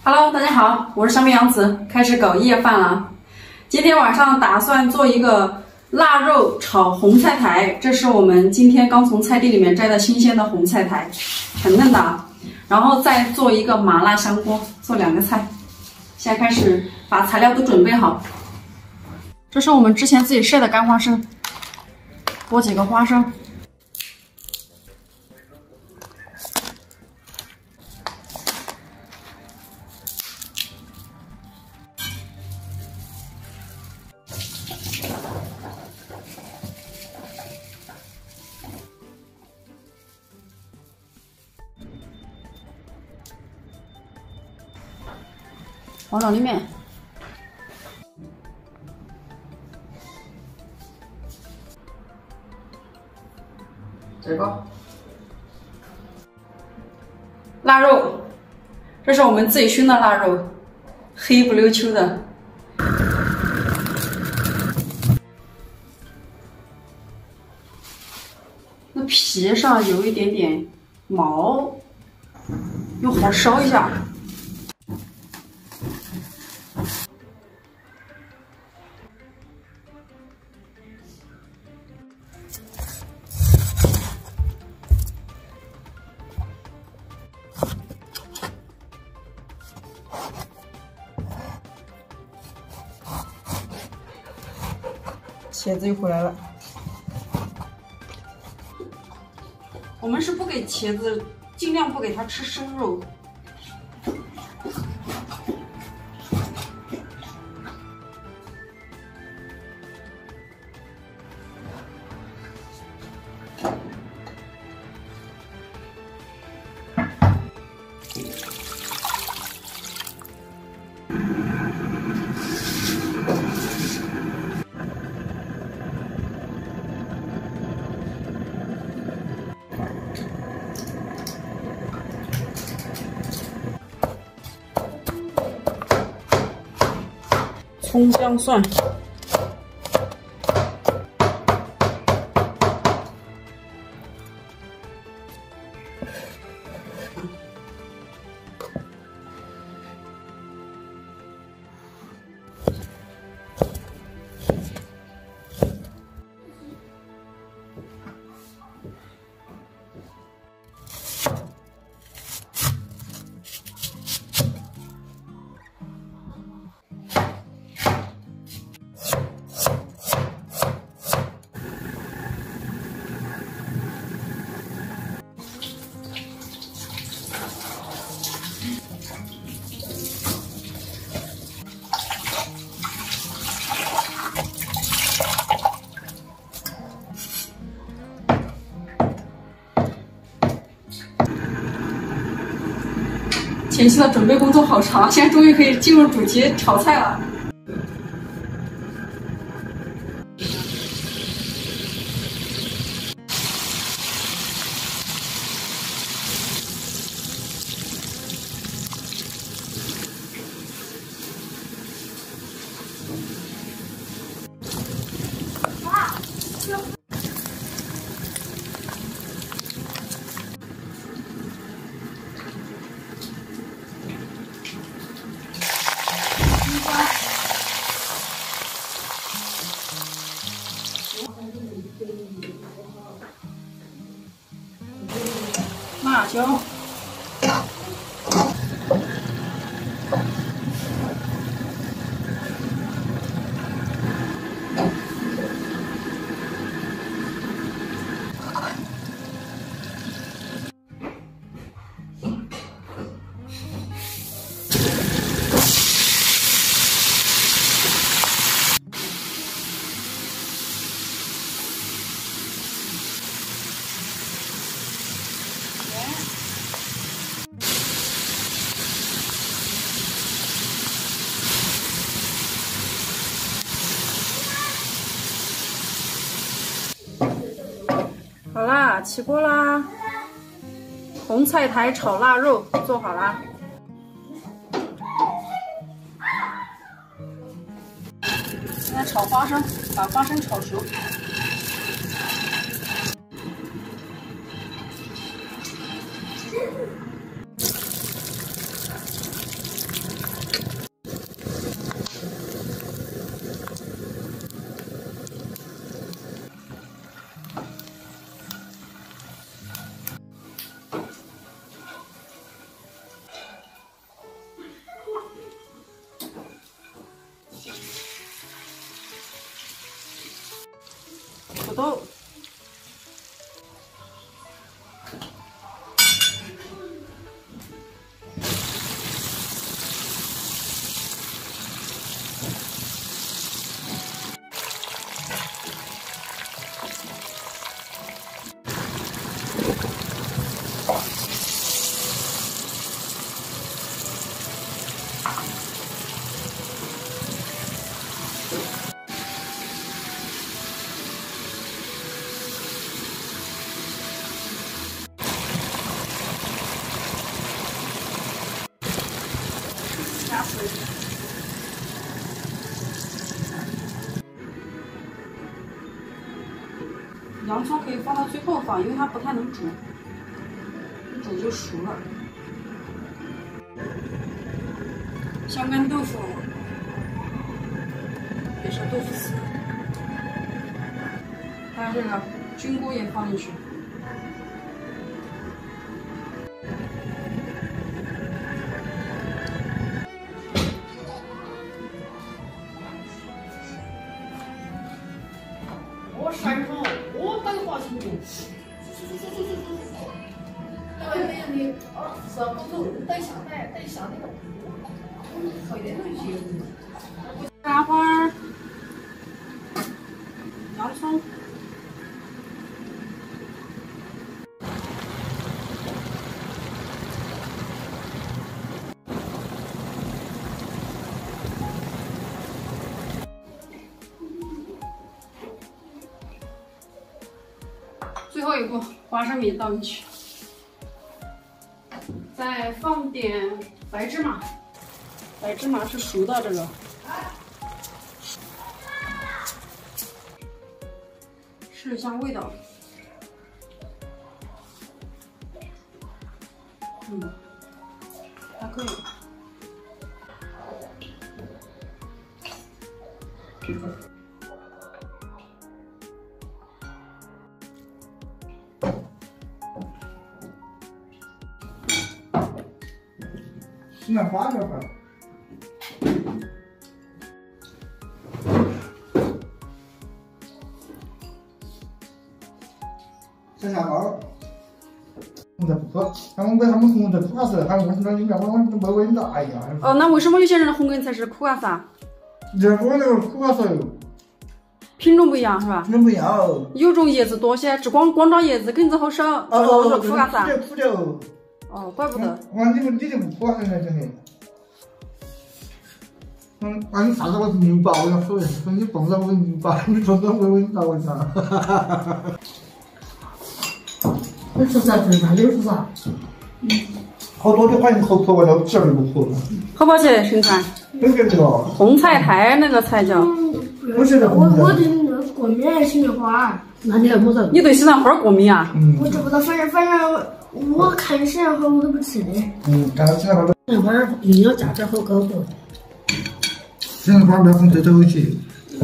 Hello， 大家好，我是湘妹洋子，开始搞夜饭了。今天晚上打算做一个腊肉炒红菜苔，这是我们今天刚从菜地里面摘的新鲜的红菜苔，很嫩的。然后再做一个麻辣香锅，做2个菜。现在开始把材料都准备好。这是我们之前自己晒的干花生，剥几个花生。黄枣粒面，这个腊肉，这是我们自己熏的腊肉，黑不溜秋的。那皮上有一点点毛，用火烧一下。茄子又回来了。我们是不给茄子，尽量不给它吃生肉。葱姜蒜，前期的准备工作好长，现在终于可以进入主题炒菜了。辣椒，好啦，起锅啦！红菜苔炒腊肉做好啦。现在炒花生，把花生炒熟。 土豆。加水，洋葱可以放到最后放，因为它不太能煮，一煮就熟了。香干豆腐，也是豆腐丝，还有这个菌菇也放进去。 山上，我白花青的，你什么都带香那种，好一点东西。 炸花，洋葱，最后一步，花生米倒进去，再放点白芝麻，白芝麻是熟的这个。 试一下味道，还可以。 现在花这块。 这下包，红菜不喝，他们红菜苦啊是，他们为什么里面我没闻到？哎呀！ 哦，那为什么有些人的红根菜是苦啊噻？ 这我那个苦啊是， 品种不一样是吧？ 品种不一样。 有种叶子多些，只光长叶子，根子好少，这个苦啊噻。 苦的哦。 哦，怪不得。 你就不苦啊，现在真的。你啥子我明白，我要说你蹦着我明白，你蹦着我闻到我操。 那吃啥吃啥，你吃啥？ 好多的反正口渴，我都吃而不渴。 好不好吃？生川？ 那个这个红菜苔那个菜叫。 不是的， 我对那个过敏，西兰花。那你还不知？ 你对西兰花过敏啊？ 我知不道，反正我看西兰花我都不吃的。 看到西兰花都。 西兰花营养价值好高不？ 西兰花不要放最头去。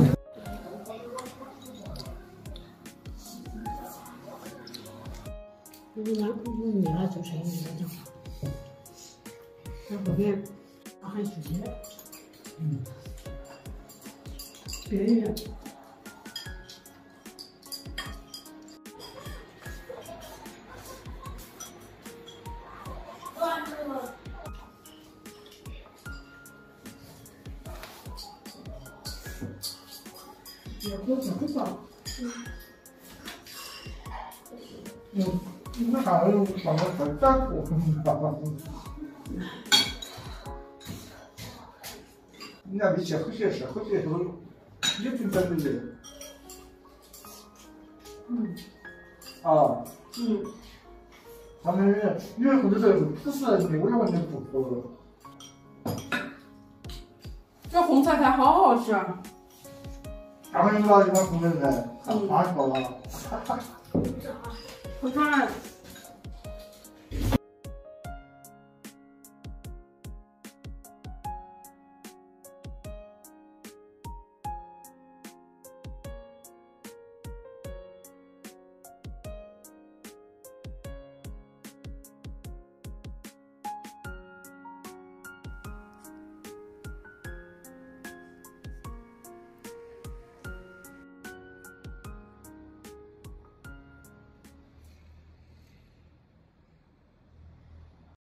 你那就是有点讲，那后面还直接，边缘。也不知道。 你们看我放个菜咋过？你那比起喝些是喝些都也挺真的。他们有人喝的时候是不是的，我也完全不喝。 这红菜苔好好吃啊！ 他们老喜欢红菜苔，太好了。 我看。